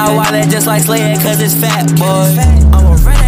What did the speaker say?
wallet just like Slayer, cause it's fat, boy. I'm a